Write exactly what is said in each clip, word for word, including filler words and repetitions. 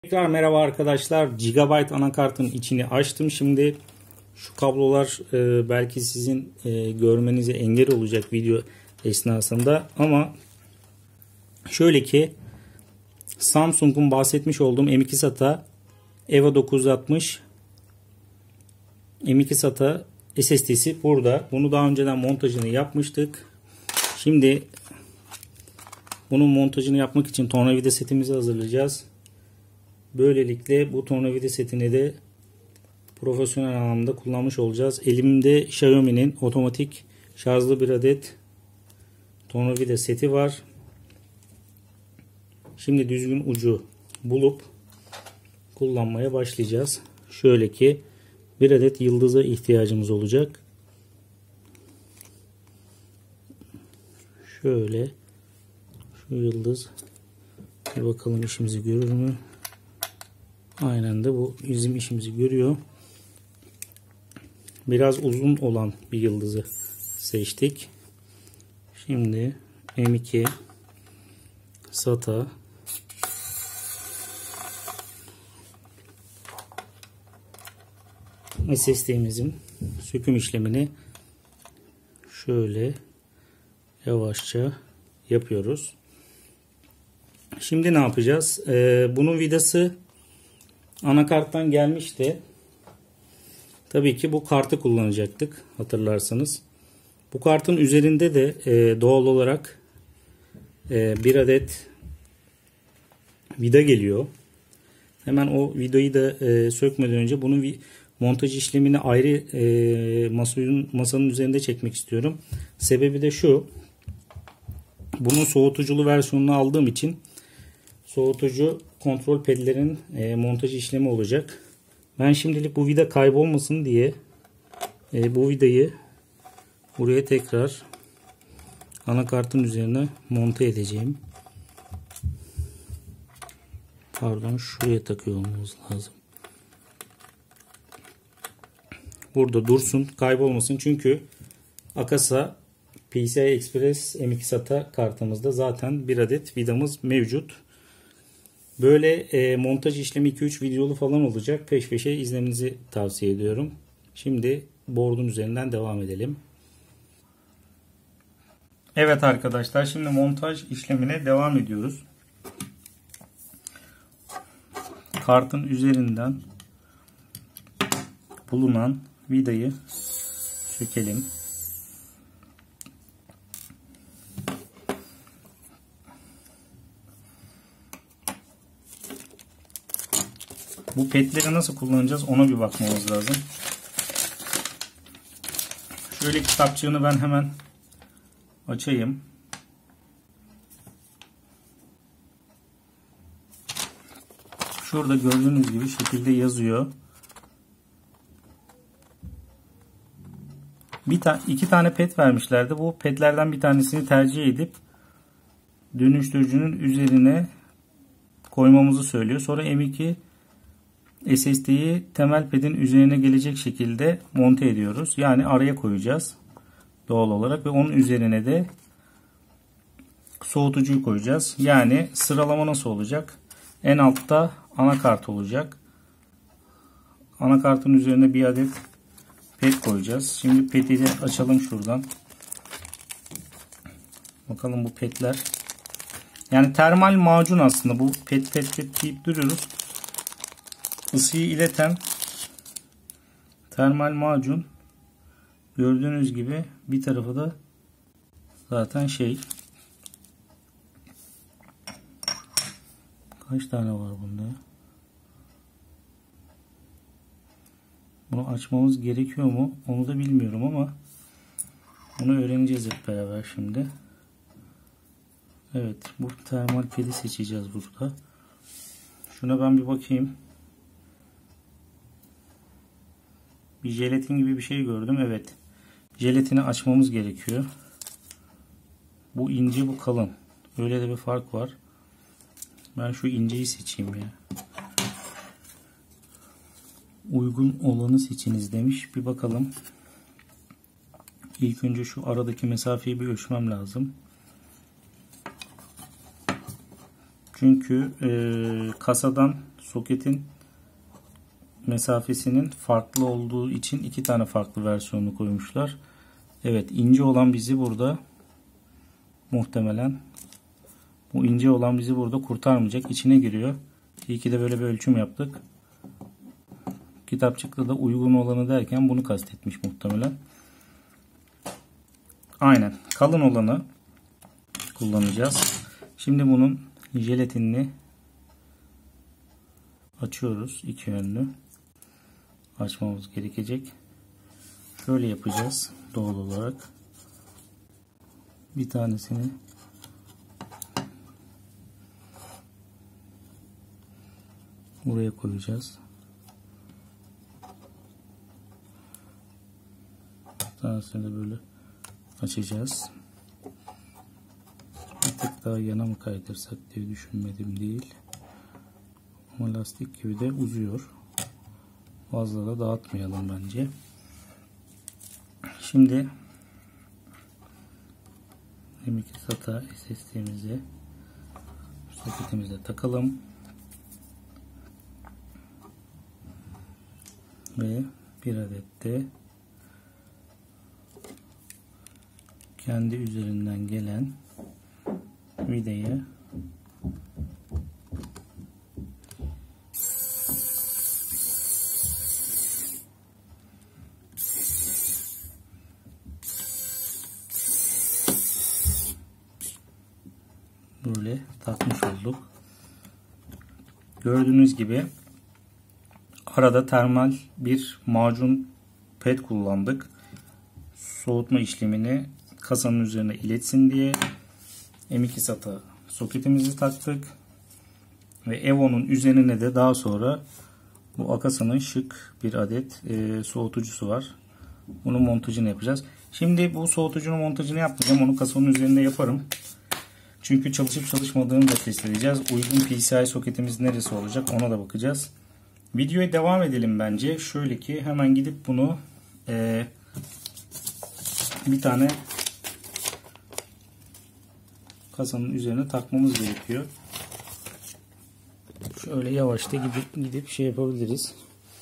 Tekrar merhaba arkadaşlar. Gigabyte anakartın içini açtım. Şimdi şu kablolar e, belki sizin e, görmenize engel olacak video esnasında. Ama şöyle ki Samsung'un bahsetmiş olduğum M iki SATA EVO dokuz yüz altmış M iki SATA S S D'si burada. Bunu daha önceden montajını yapmıştık. Şimdi bunun montajını yapmak için tornavida setimizi hazırlayacağız. Böylelikle bu tornavida setini de profesyonel anlamda kullanmış olacağız. Elimde Xiaomi'nin otomatik şarjlı bir adet tornavida seti var. Şimdi düzgün ucu bulup kullanmaya başlayacağız. Şöyle ki bir adet yıldıza ihtiyacımız olacak. Şöyle şu yıldız bir bakalım işimizi görür mü? Aynen de bu bizim işimizi görüyor. Biraz uzun olan bir yıldızı seçtik. Şimdi M iki SATA S S D'mizin söküm işlemini şöyle yavaşça yapıyoruz. Şimdi ne yapacağız? Ee, bunun vidası anakarttan gelmişti. Tabii ki bu kartı kullanacaktık hatırlarsanız. Bu kartın üzerinde de e, doğal olarak e, bir adet vida geliyor. Hemen o vidayı da e, sökmeden önce bunun montaj işlemini ayrı e, masanın, masanın üzerinde çekmek istiyorum. Sebebi de şu. Bunun soğutuculu versiyonunu aldığım için soğutucu kontrol pedlerin e, montaj işlemi olacak. Ben şimdilik bu vida kaybolmasın diye e, bu vidayı buraya tekrar anakartın üzerine monte edeceğim. Pardon, şuraya takıyor olmamız lazım. Burada dursun, kaybolmasın. Çünkü Akasa P C I Express M iki SATA kartımızda zaten bir adet vidamız mevcut. Böyle e, montaj işlemi iki üç videolu falan olacak. Peş peşe izlemenizi tavsiye ediyorum. Şimdi board'un üzerinden devam edelim. Evet arkadaşlar, şimdi montaj işlemine devam ediyoruz. Kartın üzerinden bulunan vidayı sökelim. Bu pedleri nasıl kullanacağız ona bir bakmamız lazım. Şöyle kitapçığını ben hemen açayım. Şurada gördüğünüz gibi şekilde yazıyor. Bir ta iki tane ped vermişlerdi. Bu pedlerden bir tanesini tercih edip dönüştürücünün üzerine koymamızı söylüyor. Sonra M iki S S D'yi temel pedin üzerine gelecek şekilde monte ediyoruz. Yani araya koyacağız doğal olarak ve onun üzerine de soğutucuyu koyacağız. Yani sıralama nasıl olacak? En altta anakart olacak. Anakartın üzerine bir adet ped koyacağız. Şimdi pedi de açalım şuradan. Bakalım bu pedler. Yani termal macun aslında bu ped ped ped deyip duruyoruz. Isıyı ileten termal macun, gördüğünüz gibi bir tarafı da zaten şey, kaç tane var bunda? Bunu açmamız gerekiyor mu onu da bilmiyorum ama bunu öğreneceğiz hep beraber şimdi. Evet, bu termal pedi seçeceğiz burada. Şuna ben bir bakayım. Bir jelatin gibi bir şey gördüm. Evet. Jelatini açmamız gerekiyor. Bu ince, bu kalın. Öyle de bir fark var. Ben şu inceyi seçeyim ya. Uygun olanı seçiniz demiş. Bir bakalım. İlk önce şu aradaki mesafeyi bir ölçmem lazım. Çünkü e, kasadan soketin mesafesinin farklı olduğu için iki tane farklı versiyonu koymuşlar. Evet, ince olan bizi burada muhtemelen bu ince olan bizi burada kurtarmayacak. İçine giriyor. İyi ki de böyle bir ölçüm yaptık. Kitapçıkta da uygun olanı derken bunu kastetmiş muhtemelen. Aynen. Kalın olanı kullanacağız. Şimdi bunun jelatinini açıyoruz. İki yönlü açmamız gerekecek. Şöyle yapacağız doğal olarak. Bir tanesini buraya koyacağız. Bir tanesini de böyle açacağız. Bir tık daha yana mı kaydırsak diye düşünmedim değil. Ama lastik gibi de uzuyor. Fazla da dağıtmayalım bence. Şimdi M iki SATA S S D'mizi soketimize takalım. Ve bir adet de kendi üzerinden gelen vidayı böyle takmış olduk. Gördüğünüz gibi arada termal bir macun ped kullandık. Soğutma işlemini kasanın üzerine iletsin diye M iki SATA soketimizi taktık. Ve Evo'nun üzerine de daha sonra bu Akasa'nın şık bir adet e, soğutucusu var. Bunun montajını yapacağız. Şimdi bu soğutucunun montajını yapmayacağım. Onu kasanın üzerinde yaparım. Çünkü çalışıp çalışmadığını da test edeceğiz. Uygun P C I soketimiz neresi olacak ona da bakacağız. Videoya devam edelim bence. Şöyle ki hemen gidip bunu e, bir tane kasanın üzerine takmamız gerekiyor. Şöyle yavaşta gidip gidip şey yapabiliriz.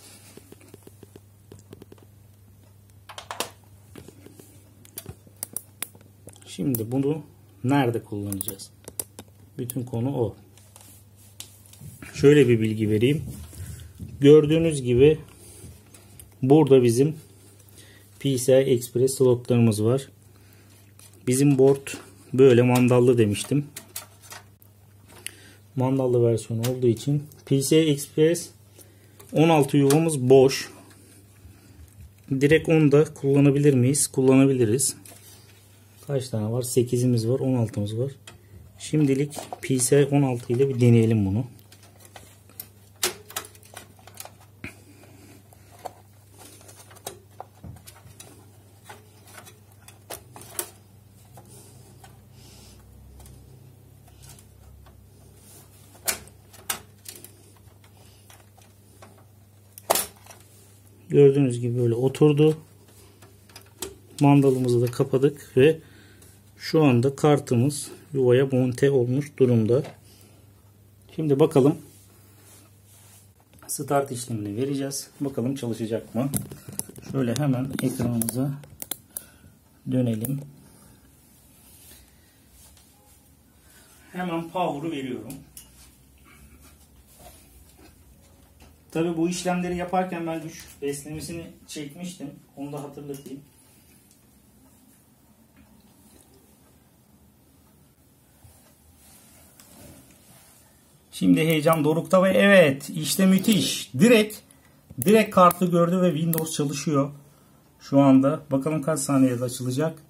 Şimdi bunu nerede kullanacağız? Bütün konu o. Şöyle bir bilgi vereyim. Gördüğünüz gibi burada bizim P C I Express slotlarımız var. Bizim board böyle mandallı demiştim. Mandallı versiyonu olduğu için P C I Express on altı yuvamız boş. Direkt onu da kullanabilir miyiz? Kullanabiliriz. Kaç tane var? sekizimiz var. on altımız var. Şimdilik P C I on altı ile bir deneyelim bunu. Gördüğünüz gibi böyle oturdu. Mandalımızı da kapadık ve şu anda kartımız yuvaya monte olmuş durumda. Şimdi bakalım, start işlemini vereceğiz. Bakalım çalışacak mı? Şöyle hemen ekranımıza dönelim. Hemen power'u veriyorum. Tabi bu işlemleri yaparken ben güç beslemesini çekmiştim. Onu da hatırlatayım. Şimdi heyecan dorukta ve evet, işte müthiş. Direkt direkt kartı gördü ve Windows çalışıyor. Şu anda bakalım kaç saniyede açılacak.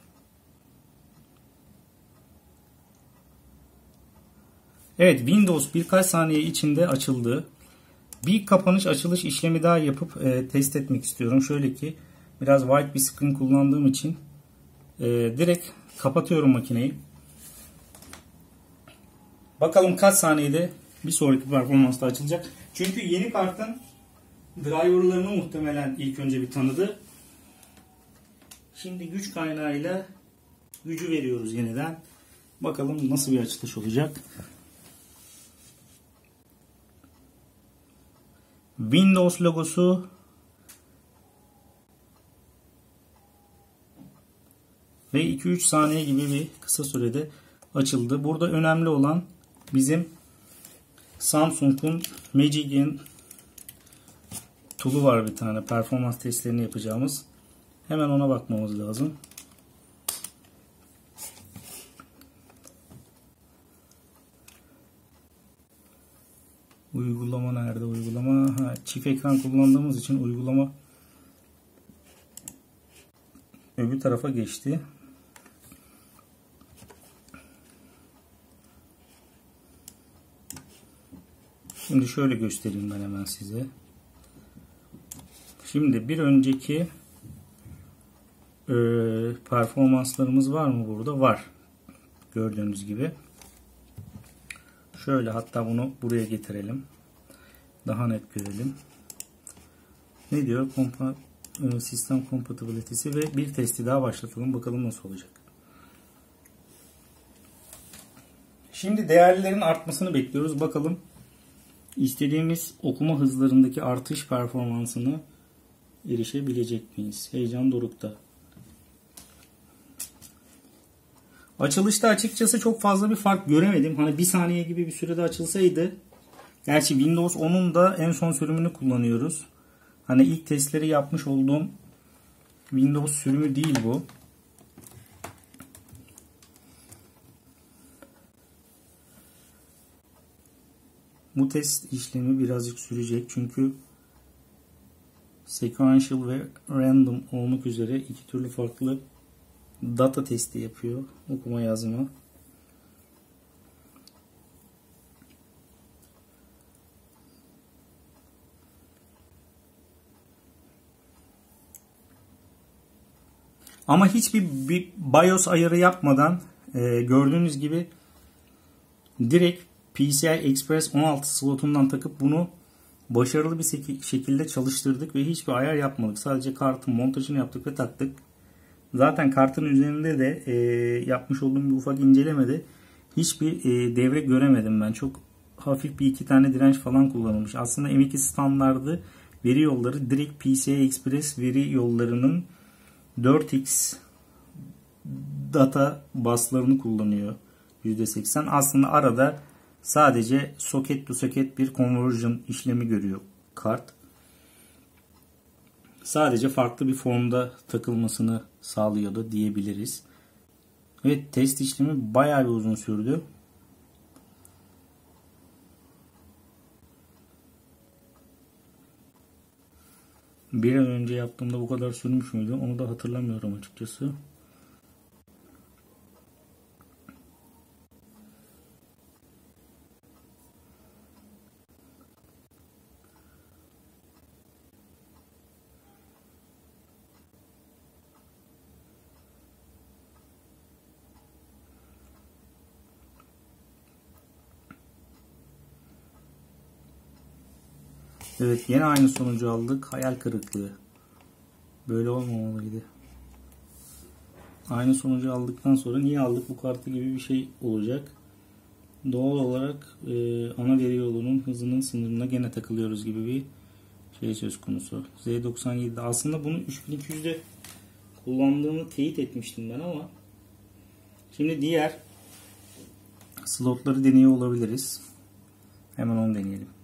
Evet, Windows birkaç saniye içinde açıldı. Bir kapanış açılış işlemi daha yapıp e, test etmek istiyorum. Şöyle ki biraz wide bir screen kullandığım için e, direkt kapatıyorum makineyi. Bakalım kaç saniyede bir sonraki performansta açılacak. Çünkü yeni kartın driverlarını muhtemelen ilk önce bir tanıdı. Şimdi güç kaynağıyla gücü veriyoruz yeniden. Bakalım nasıl bir açılış olacak. Windows logosu ve iki üç saniye gibi bir kısa sürede açıldı. Burada önemli olan bizim Samsung'un Magic'in tool'u var, bir tane performans testlerini yapacağımız. Hemen ona bakmamız lazım. Uygulama nerede? Uygulama. Ha, çift ekran kullandığımız için uygulama öbür tarafa geçti. Şimdi şöyle göstereyim ben hemen size. Şimdi bir önceki e, performanslarımız var mı burada? Var. Gördüğünüz gibi. Şöyle, hatta bunu buraya getirelim. Daha net görelim. Ne diyor? Kompa, e, sistem compatibility'si ve bir testi daha başlatalım. Bakalım nasıl olacak. Şimdi değerlerin artmasını bekliyoruz. Bakalım istediğimiz okuma hızlarındaki artış performansını erişebilecek miyiz? Heyecan dorukta. Açılışta açıkçası çok fazla bir fark göremedim. Hani bir saniye gibi bir sürede açılsaydı. Gerçi Windows on'un da en son sürümünü kullanıyoruz. Hani ilk testleri yapmış olduğum Windows sürümü değil bu. Bu test işlemi birazcık sürecek. Çünkü sequential ve random olmak üzere iki türlü farklı data testi yapıyor. Okuma yazma. Ama hiçbir bir BIOS ayarı yapmadan e, gördüğünüz gibi direkt P C I Express on altı slotundan takıp bunu başarılı bir şekilde çalıştırdık ve hiçbir ayar yapmadık. Sadece kartın montajını yaptık ve taktık. Zaten kartın üzerinde de e, yapmış olduğum bir ufak incelemede hiçbir e, devre göremedim ben. Çok hafif bir iki tane direnç falan kullanılmış. Aslında M iki standardı veri yolları direkt P C I Express veri yollarının dört x data buslarını kullanıyor. yüzde seksen. Aslında arada sadece socket to socket bir conversion işlemi görüyor kart. Sadece farklı bir formda takılmasını sağlıyordu diyebiliriz. Evet, test işlemi bayağı bir uzun sürdü. Bir an önce yaptığımda bu kadar sürmüş müydü? Onu da hatırlamıyorum açıkçası. Evet, yine aynı sonucu aldık. Hayal kırıklığı. Böyle olmamalıydı. Aynı sonucu aldıktan sonra niye aldık bu kartı gibi bir şey olacak. Doğal olarak e, ana veri yolunun hızının sınırına gene takılıyoruz gibi bir şey söz konusu. Z doksan yedi'de aslında bunu üç bin iki yüz'de kullandığımı teyit etmiştim ben ama şimdi diğer slotları deniyor olabiliriz. Hemen onu deneyelim.